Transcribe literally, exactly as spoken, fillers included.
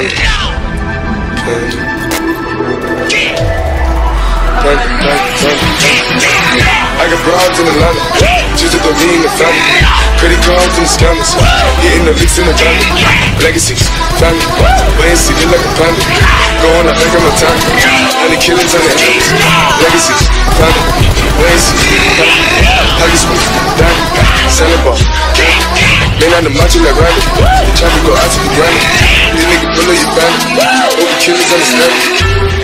I got broads in Atlanta, just to me in the family. Credit cards and the scammers, hitting the licks in the family. Legacies, family, wait and see, look like a panda. Going out like I'm a time, honey killings on the hands. Legacies, family, wait and see, family. Huggy smooth, diamond, selling ball. Man on the macho like Randy, the traffic go out to the granny. These niggas pull up your family, over killers on the stand.